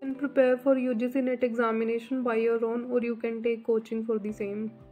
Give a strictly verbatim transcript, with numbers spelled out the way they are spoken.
can prepare for U G C NET examination by your own, or you can take coaching for the same.